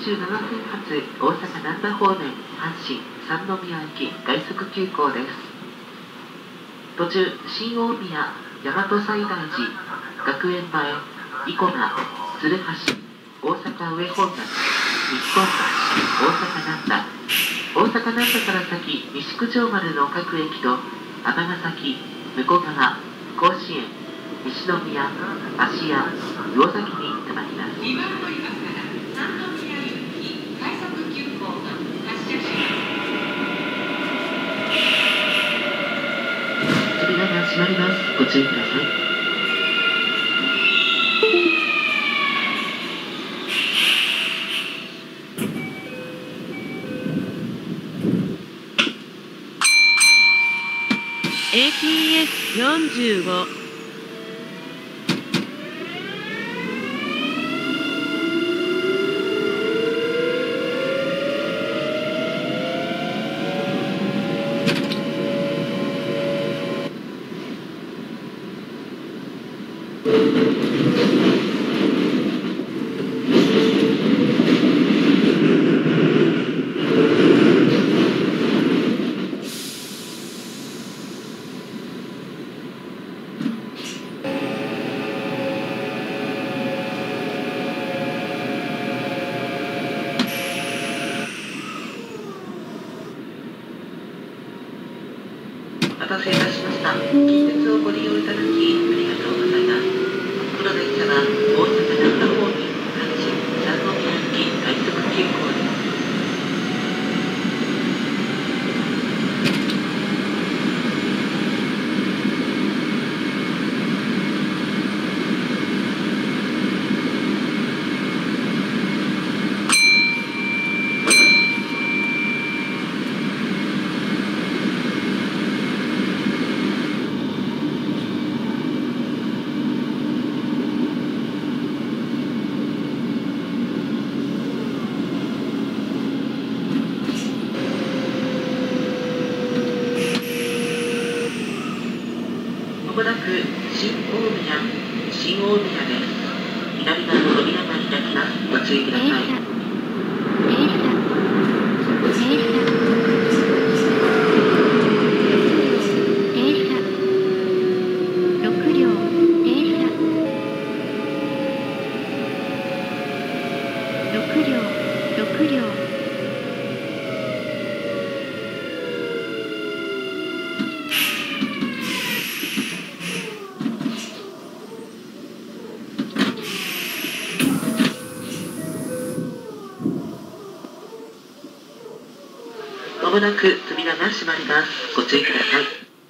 7分発大阪難波方面阪神三宮駅快速急行です。途中新大宮大和西大寺学園前生駒鶴橋大阪上本町日本橋大阪難波大阪難波から先西九条丸の各駅と尼崎向川甲子園西宮芦屋魚崎に停まります。今乗りますから三宮行き快速急行が発車します。扉が閉まります。ご注意ください。 ATS45 お待たせいたしました。近鉄をご利用いただきありがとうございます。この電車は大阪難波方面阪神三宮駅快速急行です。まもなく新大宮です。左側の扉が開きます。ご注意ください。まもなく扉が閉まります。ご注意ください。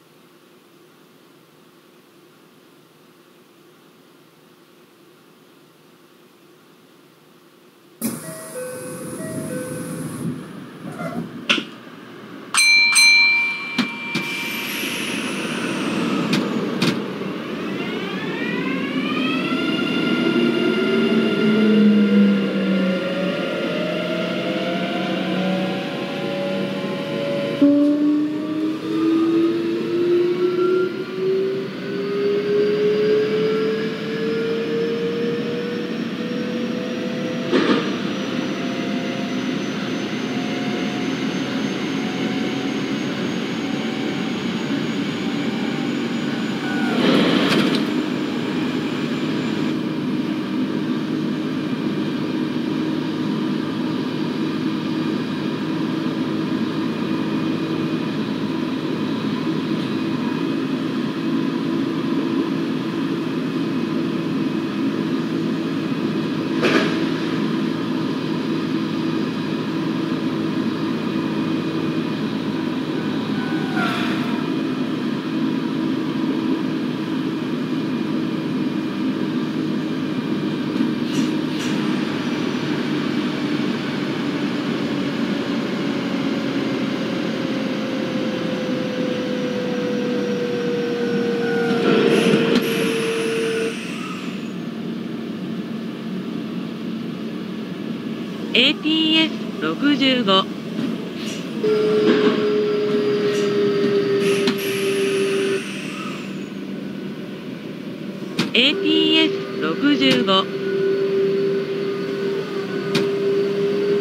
ATS65 ATS65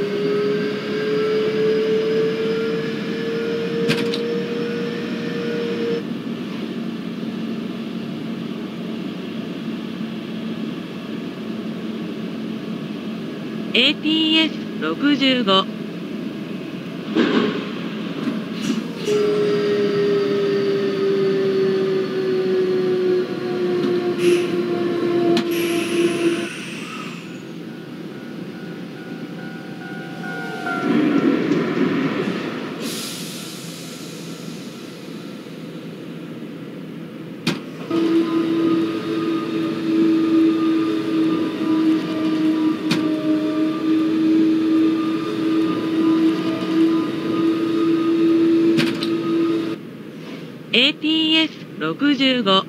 ATS65 ATS65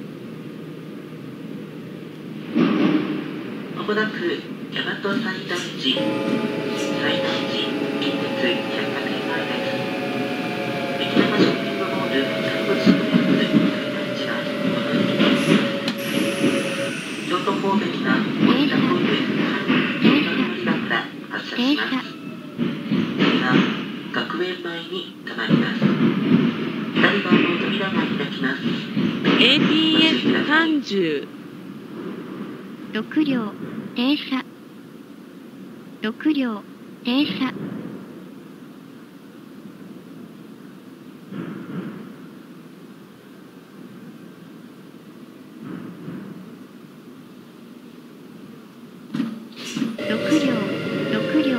まもなく大和西大寺西大寺近鉄百貨店前です。駅山ショッピングモール第5地区です西大寺はこの駅です。京都方面が大分ホーム乗り場から発車します。次は学園前に停まります。左側の扉が開きます。 ATS30 6両停車6両停車6両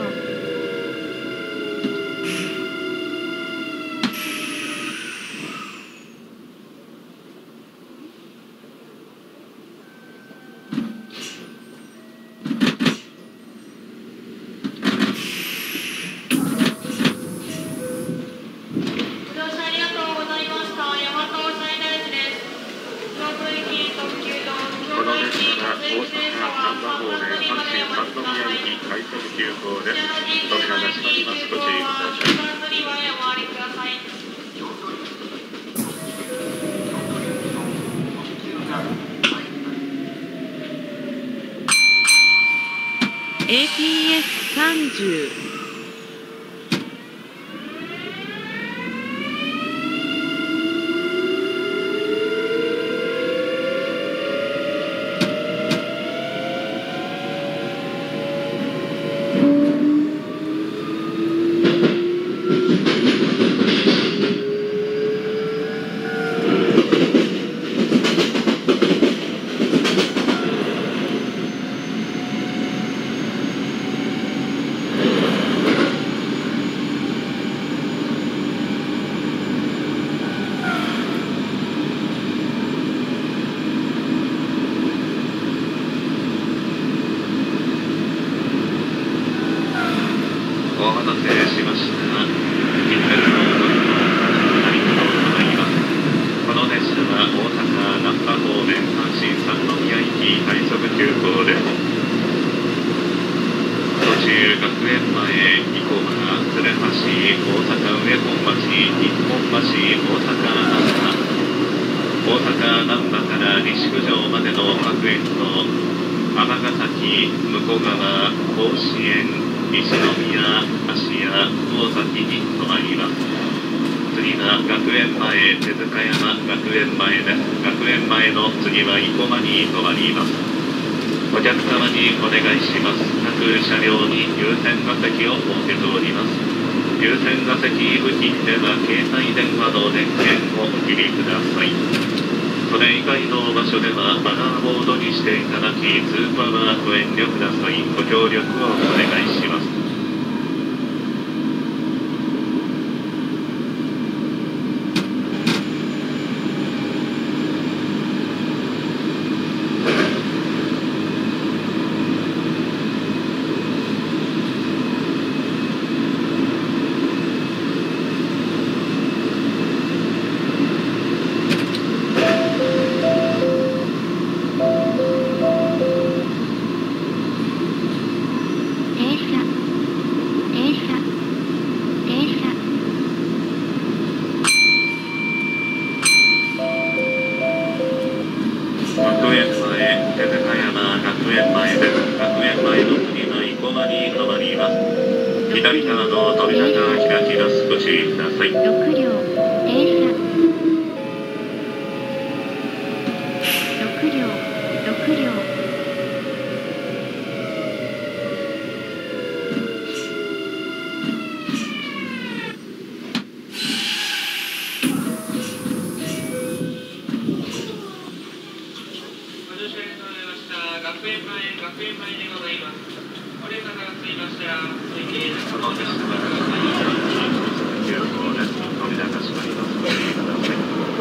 ATS30 お待たせしました。近鉄の成田となります。この列車は大阪難波方面阪神三宮行き快速急行です。途中学園前、生駒、鶴橋、大阪上本町、日本橋、大阪難波、大阪難波から西九条までの各駅と尼崎、向川、甲子園、西宮、芦屋、大崎に停まります。次は学園前、手塚山学園前です。学園前の次は生駒に停まります。お客様にお願いします。各車両に優先座席を設けております。優先座席付近では携帯電話の電源をお切りください。それ以外の場所ではマナーボードにしていただき、通過はご遠慮ください。ご協力をお願いします。左側の扉が開きます。ご注意ください。 6両停車6両本日は9号です。扉が閉まります。ご注意ください。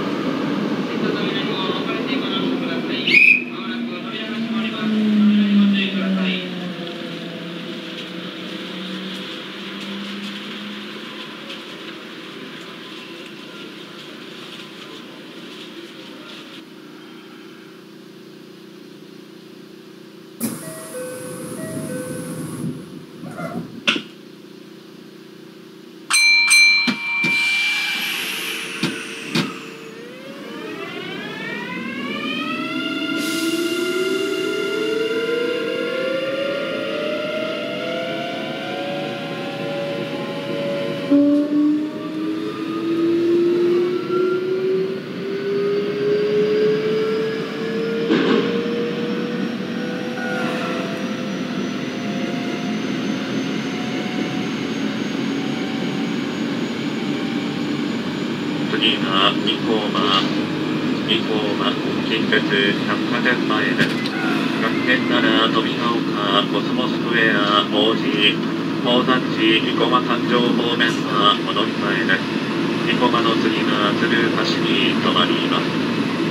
次は2コーマ近鉄百貨店前です。学研なら富ヶ丘コスモスクエア王子大山地生駒三条方面はお乗り換えです。生駒の次が鶴橋に停まります。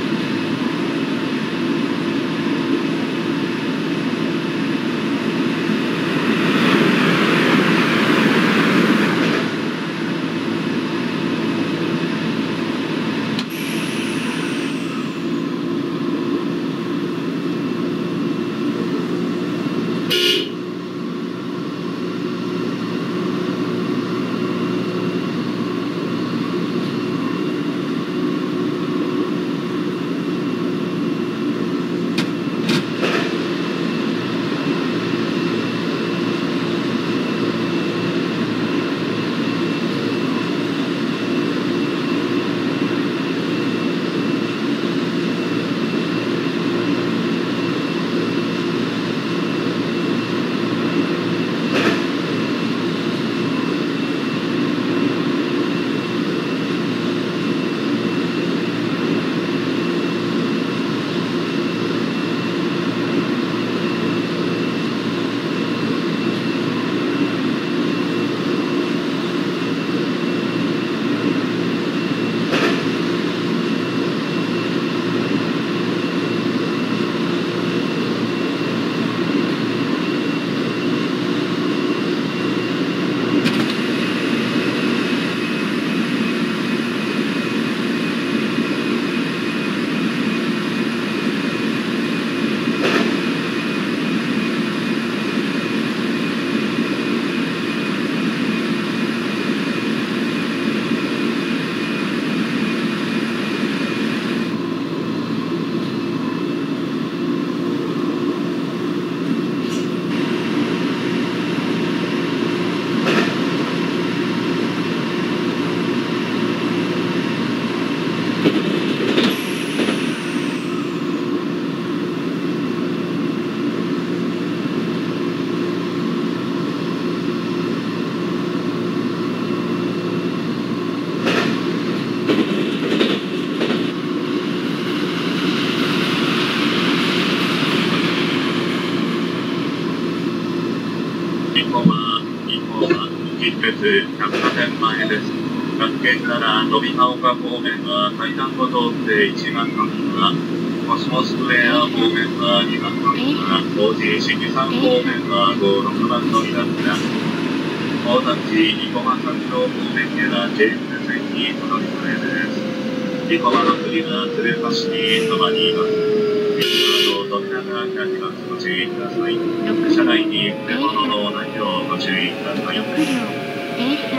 近鉄百貨店前です。学研から富ヶ丘方面は階段を通って1番乗り場、コスモスクエア方面は2番乗り場、王子四季山方面は5、6番乗り場です。大山地生駒三条方面へは JF 線にお乗り換えです。生駒の次は鶴橋に停まります。扉が開きます。ご注意ください。車内に触れ物のないようご注意ください。 6両停車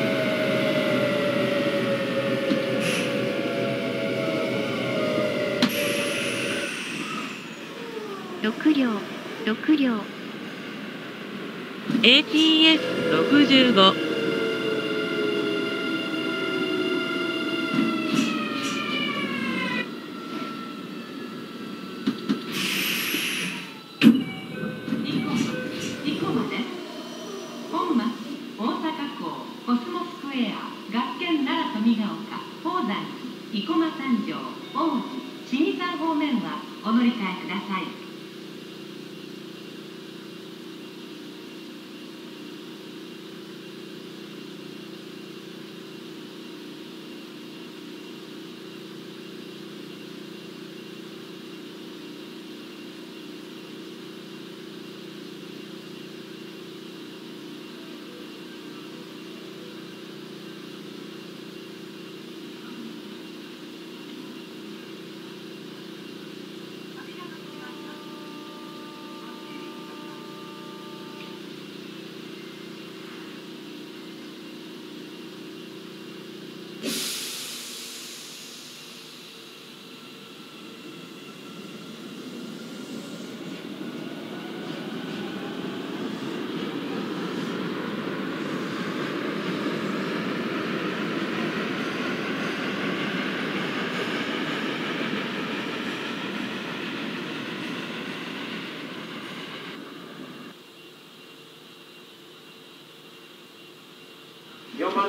6両6両 ATS65 生駒三条、王子、清水山方面はお乗り換えください。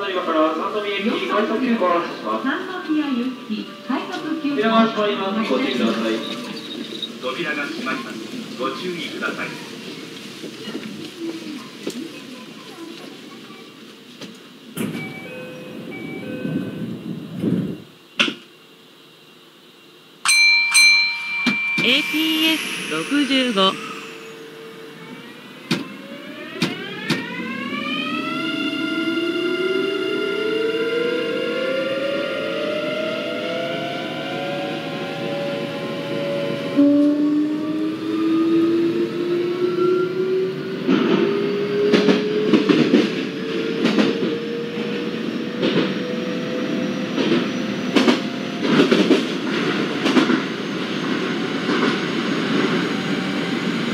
乗り場から三宮駅快速急行を発車します。 三宮行き快速急行扉が閉まります。ご注意ください。 扉が閉まります。ご注意ください。 APS65 ご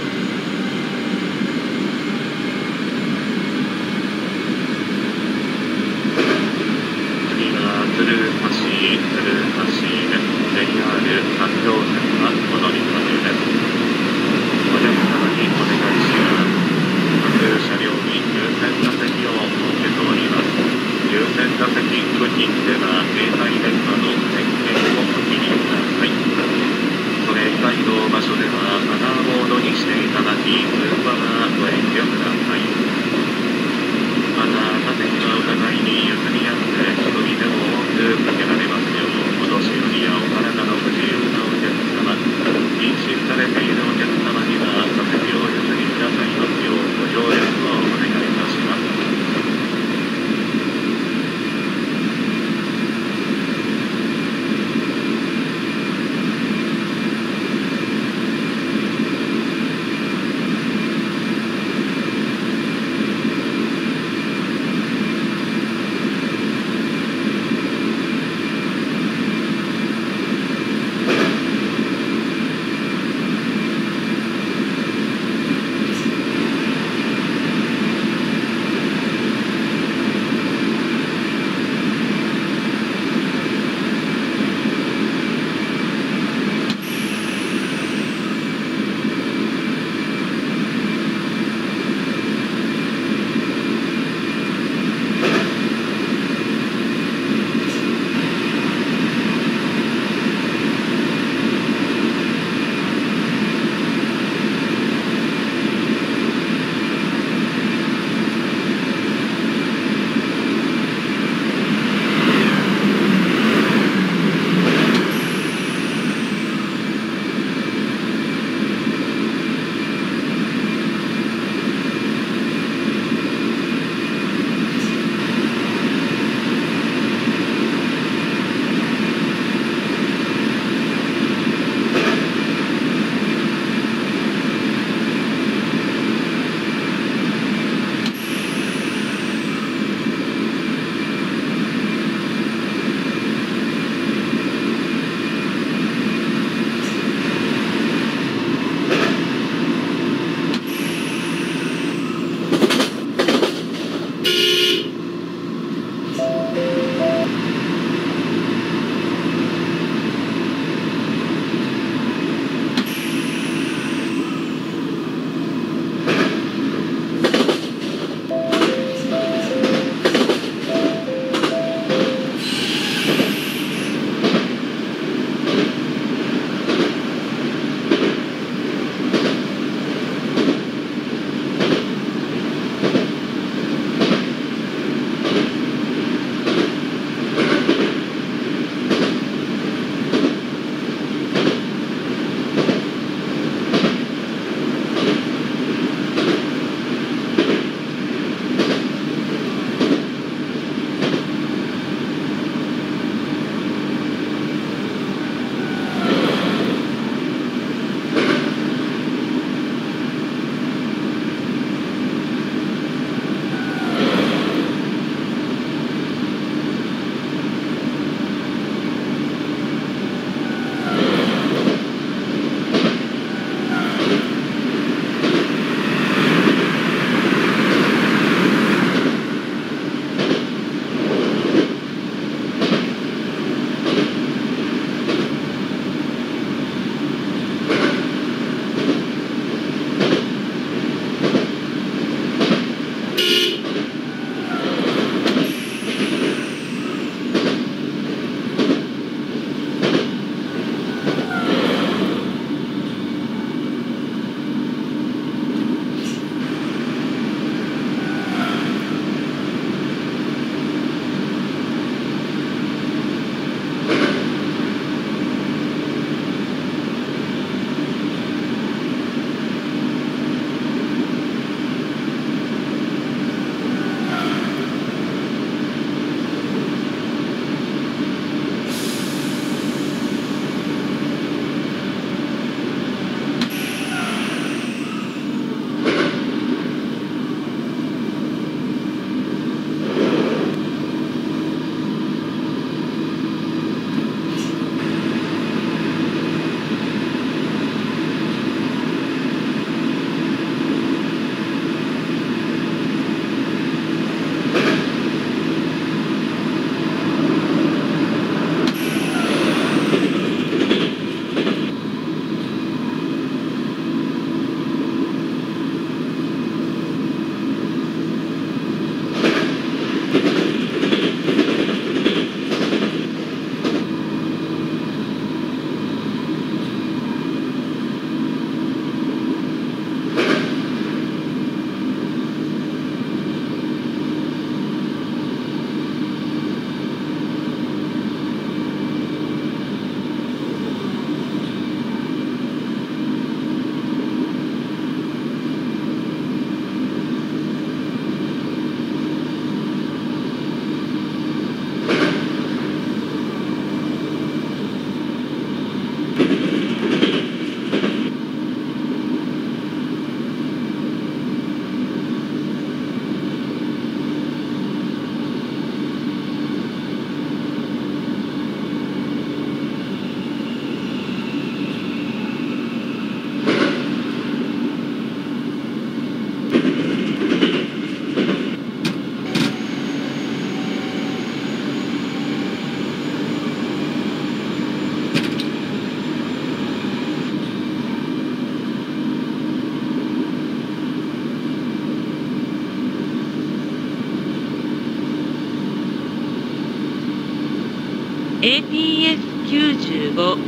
ATS95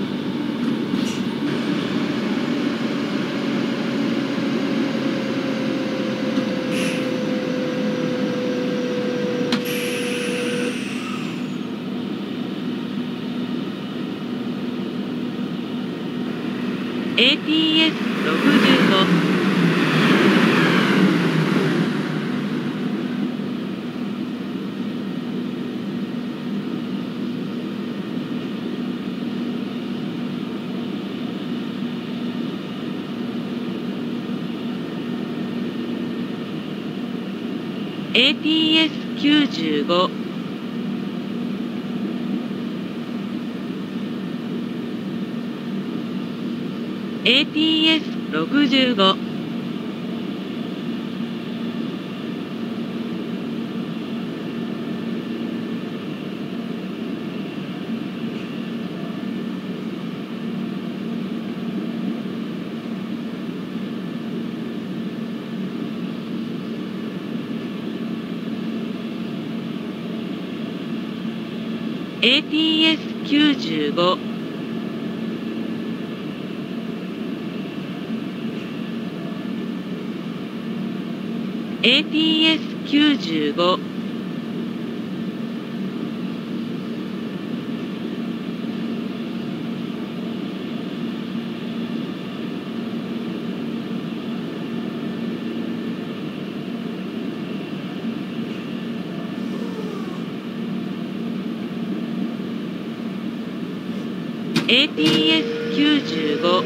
ATS65 ATS95 ATS65 ATS95 ATS95 ATS95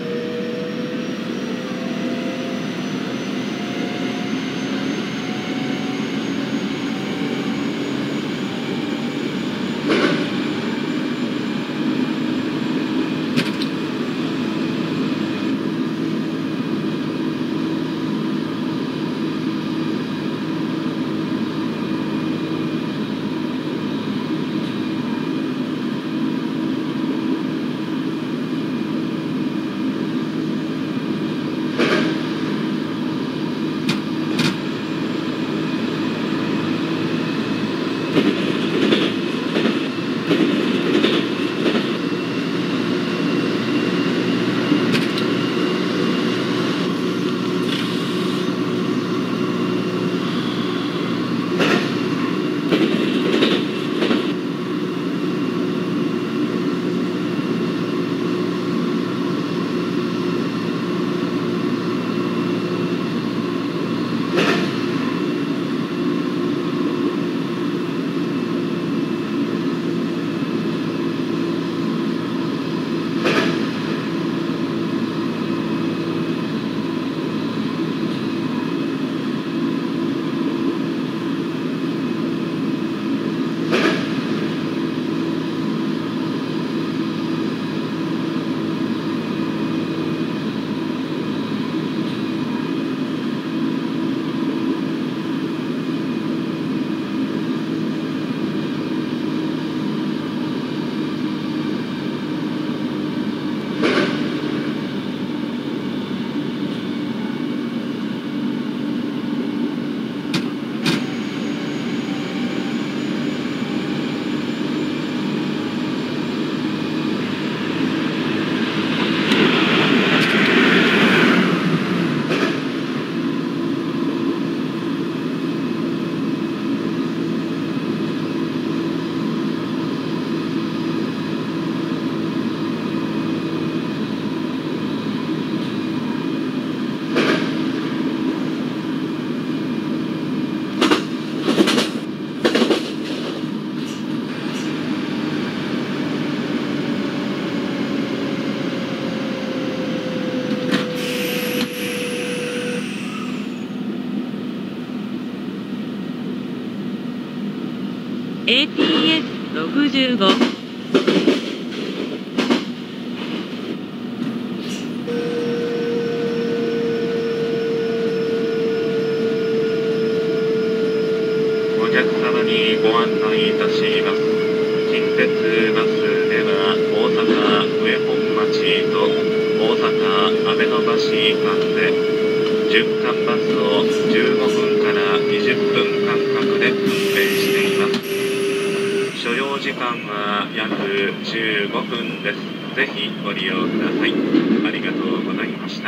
ATS65 お客様にご案内いたします。近鉄バスでは大阪上本町と大阪阿部の橋間で10間バスを15分から20分間隔で運転しています。所要時間間は約15分です。ぜひご利用ください。ありがとうございました。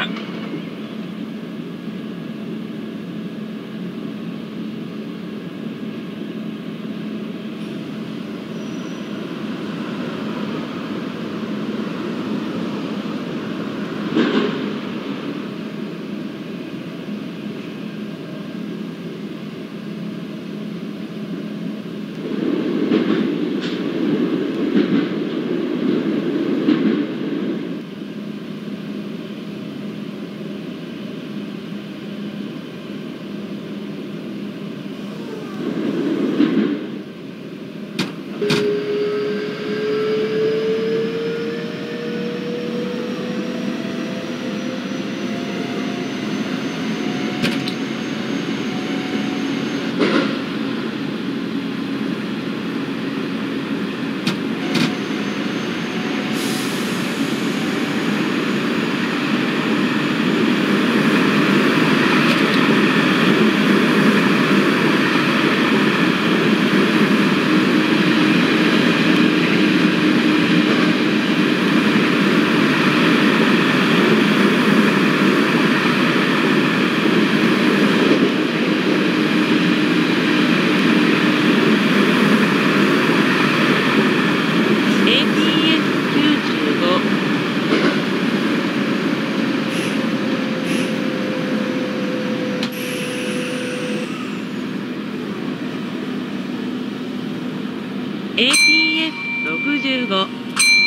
ATS65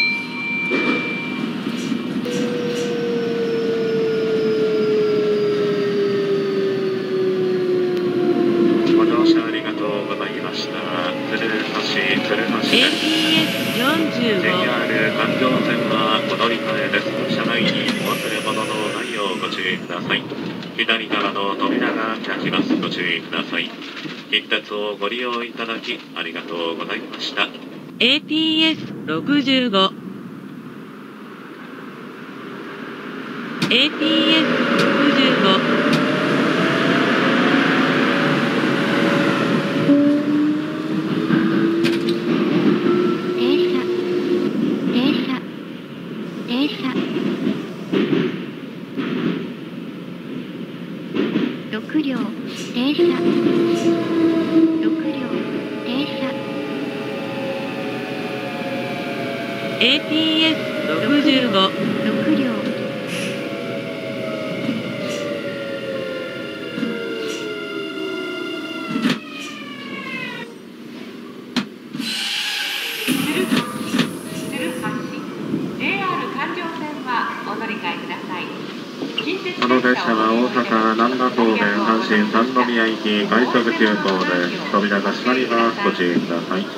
ご乗車ありがとうございました。鶴橋です。 ATS45 JR 環状線はお乗り換えです。車内にお忘れ物のないようご注意ください。左側の扉が開きます。ご注意ください。近鉄をご利用いただきありがとうございました。 ATS65 ATS65 6両停車6両停車 ATS65 6両この列車は大阪難波方面阪神三宮行き快速急行です。扉が閉まります。ご注意ください。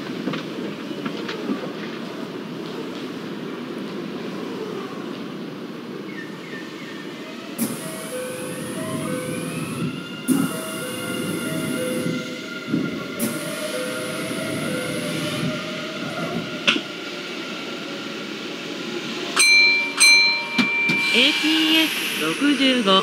ATS65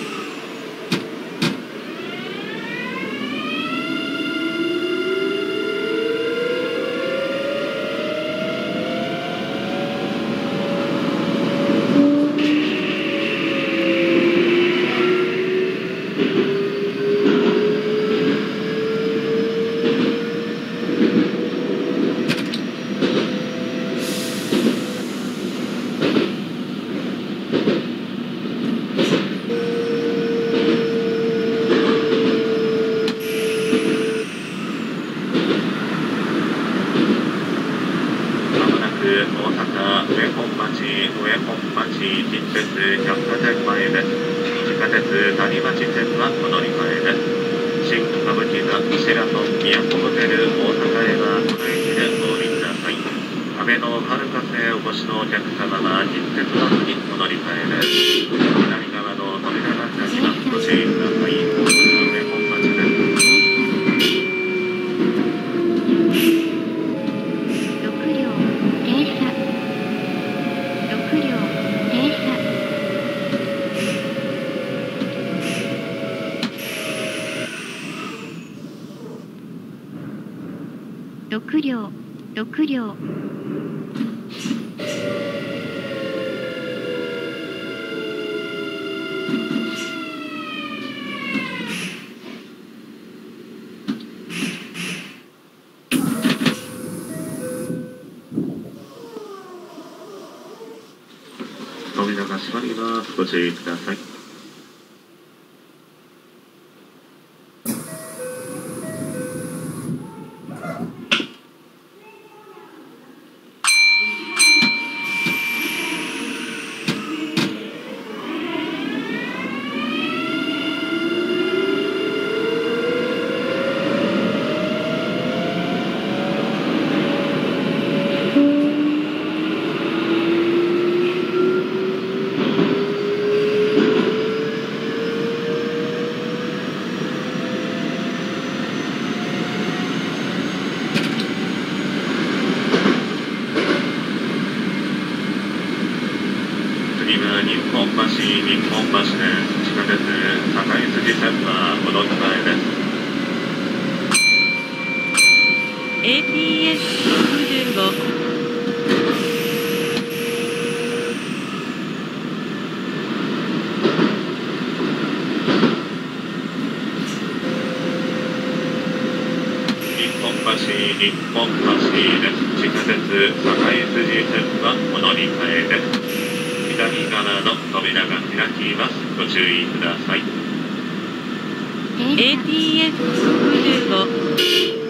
6両 6両扉が閉まります。ご注意ください。次は日本橋です。地下鉄堺筋線はお乗り換えです。 ATS65 日本橋です。地下鉄堺筋線はお乗り換えです。左側の扉が開きます。ご注意ください。 ATS65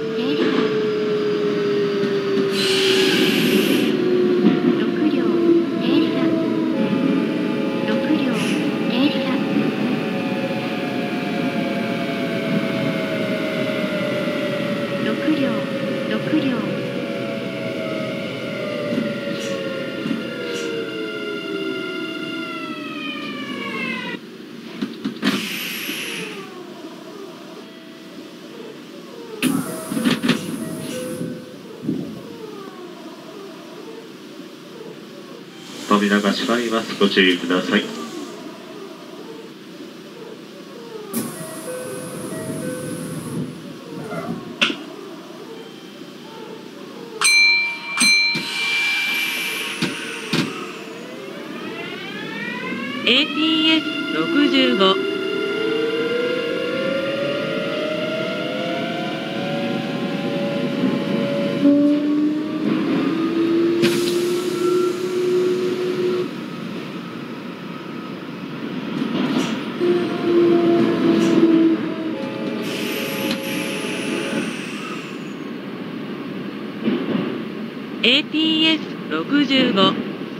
扉が閉まります。ご注意ください。 ATS65 ATS65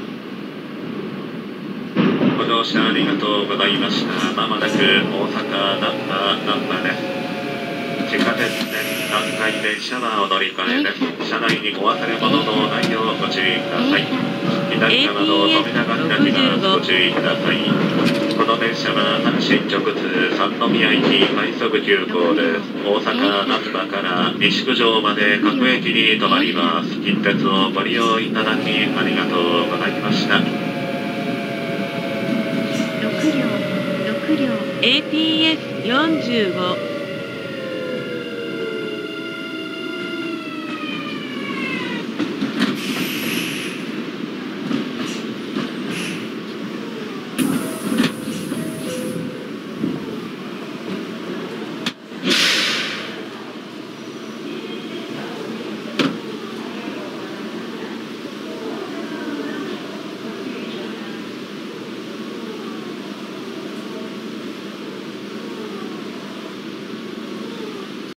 ご乗車ありがとうございました。まもなく大阪難波です。地下鉄線南海電車はお乗り換えです。車内にお忘れ物のないようご注意ください。左側の扉が開きます。ご注意ください。この電車は阪神直通三宮行き快速急行です。大阪難波から西九条まで各駅に停まります。近鉄をご利用いただきありがとうございました。 6両 ATS45